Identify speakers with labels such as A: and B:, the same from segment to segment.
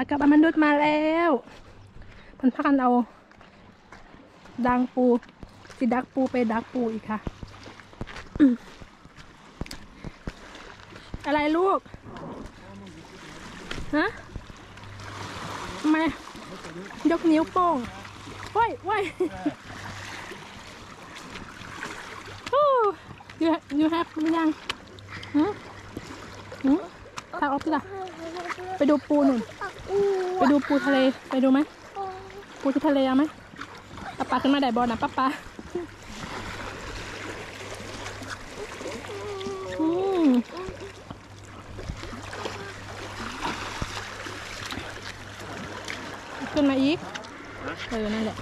A: กับอมันดุดมาแล้วเพิ่นพากันเอาดังปูสิดักปูไปดักปูอีกค่ะอะไรลูกฮะทำไมยกนิ้วโป้งว้ายยูแฮปหรือยังพาออกสิล่ะไปดูปูหนึ่งไปดูปูทะเลไปดูไหมปูที่ทะเลเอาไหมป้าขึ้นมาได้บอลนะป้าขึ้นมาอีกนั่นแหละ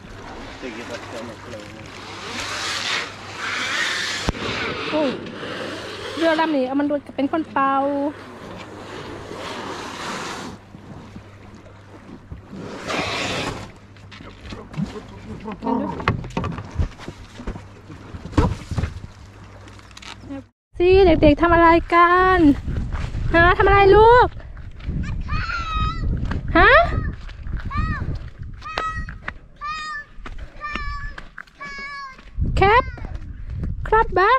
A: โอ้เรือลำนี้เอามันดูเป็นคนเป่าสิเด็กๆทำอะไรกันฮะทำอะไรลูกฮะแคปครับบ้า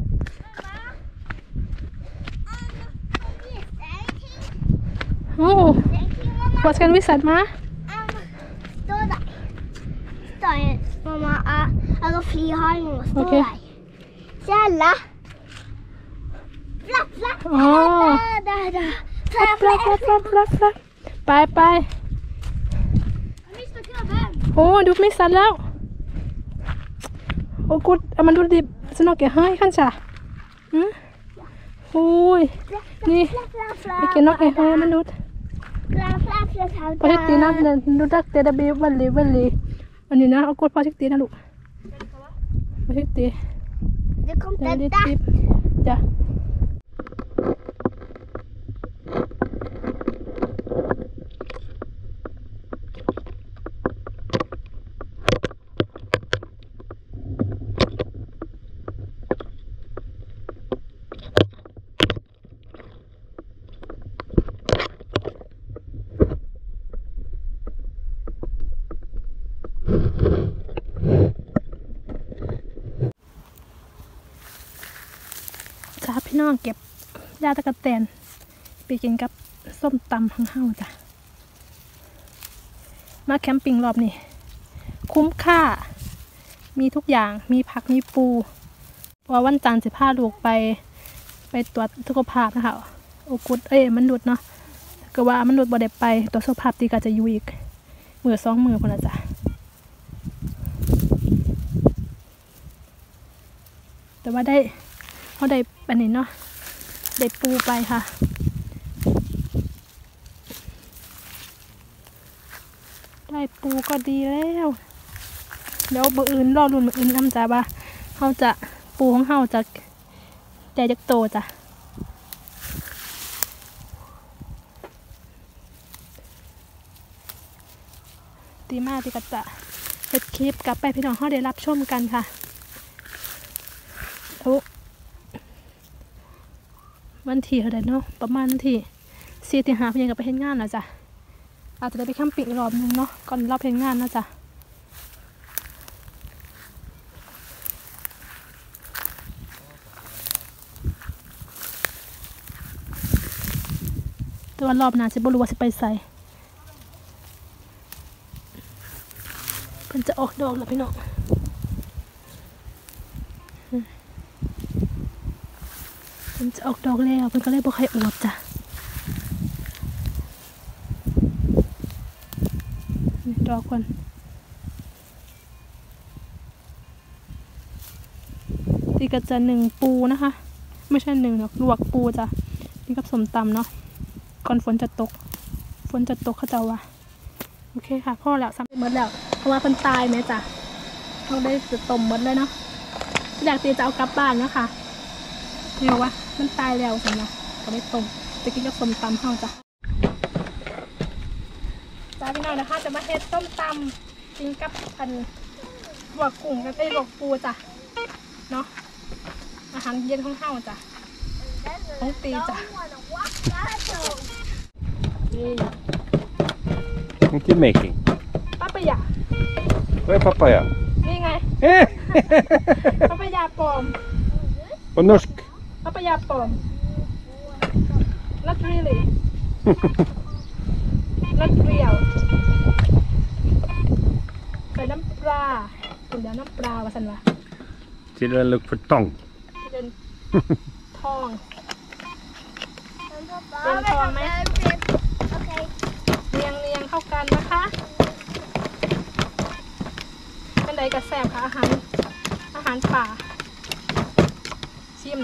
A: โอ้ Vad ska vi sätta med?
B: Mamma, jag fly har någon stå där. Källa. Flapp. Där.
A: Flapp.ไปโอ้ดูไม่สันแล้วโอ้กูเอามันดูดิสนุกแกให้ขั้นจ้ะโอ้ยนี่ไปกินนกแกให้มันดูพอชิตีนะดูดักเตะดับเบิลวันลีวันนี้นะเอากดพอชิตีนะลูกพอชิตีจ้ะพี่น้องเก็บยาตะกะแตนไปกินกับส้มตำของเฮาจ้ะมาแคมปิ้งรอบนี้คุ้มค่ามีทุกอย่างมีผักมีปูเพราะวันจันทร์จะพาลูกไปตรวจสุขภาพนะคะโอกุดมันดุดเนาะก็ว่ามันดุดบ่ได้ไปตรวจสุขภาพตีก็จะอยู่อีกมือ2 มือพอละจ้ะแต่ว่าเขาได้อันนี้เนาะได้ปูไปค่ะได้ปูก็ดีแล้วเดี๋ยวมื้ออื่นรอรุ่นมื้ออื่นน้ำจ้าว่าเขาจะปูของเขาจะแต่จะโตจ้ะตีมาตีกัดจะเฮ็ดคลิปกลับไปพี่น้องเขาได้รับชมกันค่ะวันที่เท่าไหร่เนาะประมาณวันที่4-5พี่ยังกับไปเฮ็ดงานนะจ๊ะอาจจะได้ไปแคมปิ้งรอบนึงเนาะก่อนรอบเฮ็ดงานนะจ๊ะแต่ว่ารอบหน้าสิบ่รู้ว่าสิไปไสเพิ่นจะออกดอกแล้วพี่น้องมันจะออกดอกแล้วมันก็เลยบอกให้อวบจ้ะดอกก่อนตีกระจะ1 ปูนะคะไม่ใช่1หรอกลวกปูจ้ะนี่กับสมตำเนาะก่อนฝนจะตกเขาจะว่าโอเคค่ะพ่อแล้วซ้ำหมดแล้วเพราะว่ามันตายไหมจ้ะเขาได้จะต้มหมดเลยเนาะอยากตีจะเอากลับบ้านนะคะเรียกว่ามันตายแล้วสินะก็ไม่ตรงจะกินกับส้มตำเฮาจ้ะพี่น้องนะคะจะมาเฮ็ดส้มตำกินกับลวกกุ้งกับลวกปูจ้ะเนาะอาหารเย็นของเฮาจ้ะของตีจ้ะนี่
C: Inte making.
A: ปาปายา
C: Vad är papaya?
A: นี่ไงปาปายาปลอม
C: På norsk?
A: ปาปายาปลอม not really not real ใส่น้ำปลาคุณเดี๋ยวน้ำปลาวะสันวะ
C: Children look for tong.
A: เป็นทอง
B: Okej.
A: เรียงเข้ากันนะคะเป็นใดกระแสบค่ะอาหารป่าชิม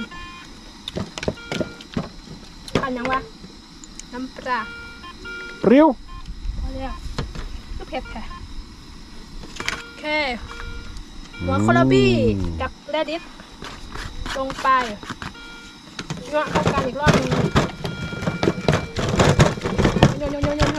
A: อันยังวะน้ำปลา
C: Prio.
A: พอแล้วก็เผ็ดค่ะโอเคหัวโคลาบี้กับแรดิสลงไปยั่วเข้ากันอีกรอบนึงโยน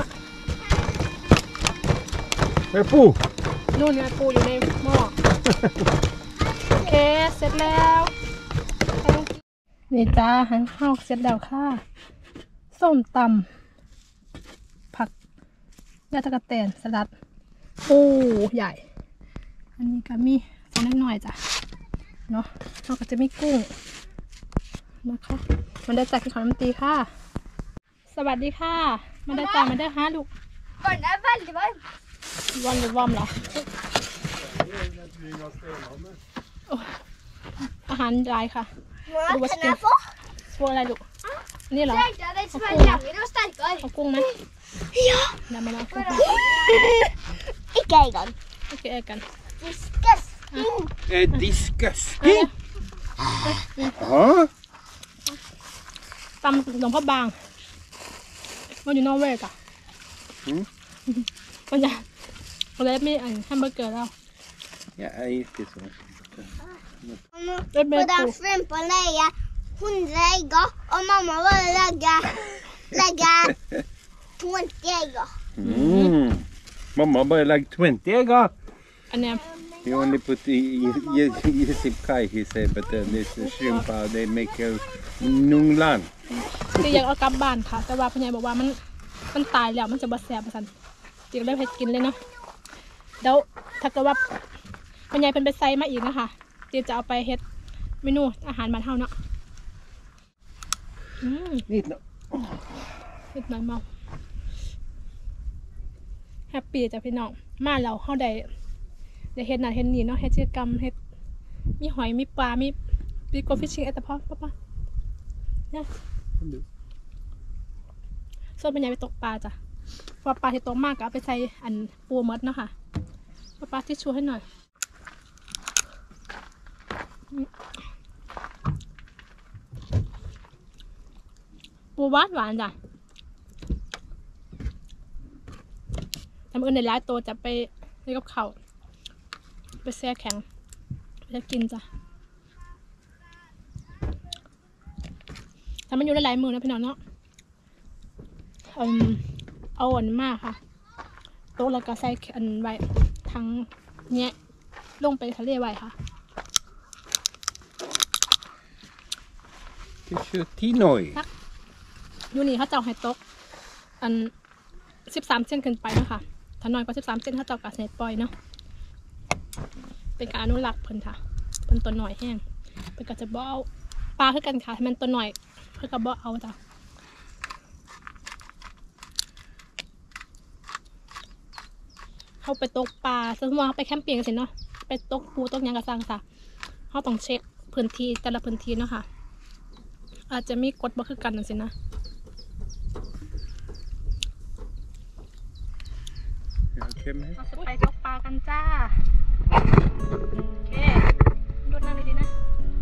C: Är det po?
A: นู่นไงปูอยู่ในหม้อ โอเคเสร็จแล้วนี่จ้าอาหารข้าวเสร็จแล้วค่ะส้มตำผักยอดตะกะแตนสลัดปูใหญ่ อันนี้ก็มีสักนิดหน่อยจ้ะเนาะเราก็จะมีกุ้งนะคะมันได้จากที่ของน้ำตีค่ะสวัสดีค่ะมันได้จากมันได้ฮะลูก
B: Barn är väldigt varmt.
A: วันหรือวอมเหรอโอ้อาหารหลายค่ะ
B: Vad kan jag få?
A: พวกอะไรลูกนี่เหรอ
B: Stärkare, det som är längre och starkare.
A: เอากุ้งไหม
B: Ja.
A: เดี๋ยวมาลองกุ้ง
B: Ikke en gang.
A: โอเคเอากัน
B: Disgusting.
C: Disgusting. Ja.
A: ตำหลวงพ่อบางมันอยู่นอร์เวย์ก่ะมันจะอะไรไม่อันแฮมเบอร์เกอร์แล้ว
C: Jag äter så.
A: Det blir
B: Och den
A: god.
B: strumpan lägger 100 ägg och mamma bara lägger 20 ägg.
C: Mamma började lägga 20 ägg.
A: อันเนี้ย
C: You only put Kai, he said, but this shrimp, they make a nunglan.
A: คืออยากเอากลับบ้านค่ะแต่ว่าพ่อใหญ่บอกว่ามันตายแล้วมันจะบาแสบมาสั่นจิ๋วได้เผ็ดกินเลยเนาะแล้วถ้าเกิดว่าพ่อใหญ่เป็นไปไซมาอีกนะคะจิ๋วจะเอาไปเฮ็ดเมนูอาหารบ้านเฮาเนาะ
C: นิดหน่อย
A: เฮ็ดมันเมาแฮปปี้จ้ะพี่น้องมาเราเฮาได้เฮ็ดนั่นเฮ็ดนี่เนาะเฮ็ดกิจกรรมเฮ็ดมีหอยมีปลามีโกฟิชชิ่งแต่พ่อป้าเนี่ยส่วนพ่อใหญ่ไปตกปลาจ้ะพอปลาที่ตกมากก็เอาไปใส่อันปูมดเนาะค่ะปลาที่ชูให้หน่อยปูหวานจ้ะทำเอิญในร้านโตจะไปเล่นกับเขาไปแช่แข็งจะกินจ้ะทำมันอยู่หลายมือนะพี่น้องเนาะเอาอันมากค่ะโต๊ะแล้วก็ใส่อันไว้ทั้งเนี้ยลงไปทะเลไว้ค่ะ
C: ที่หน่อย
A: อยู่นี่เขาเจ้าให้ตกอัน13 เซนขึ้นไปนะคะถ้าน้อยกว่า13 เซนเขาเจ้ากัดเน็ตปล่อยเนาะเป็นการอนุรักษ์เพิ่นค่ะเป็นตัวหน่อยแห้งเป็นก็จะบ่เอาปลาคือกันค่ะมันตัวหน่อยเพื่อกับบ่เอาจ้ะเขาไปตกปลาสมมติว่าไปแคมปิ้งกันสิเนาะไปตกปูตกยังกระซังค่ะเขาต้องเช็คพื้นที่แต่ละพื้นที่เนาะค่ะอาจจะมีกฎบ่คือกันนั่นสินะเราจะไปตกปลากันจ้าโอเคดูนั่นเลยดีนะ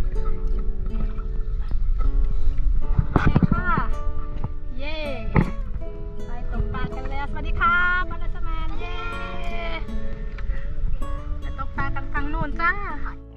A: โอเคค่ะเย้ไปตกปลากันแล้วสวัสดีค่ะมาเลสแมนเย้ไปตกปลากันฝั่งโน้นจ้า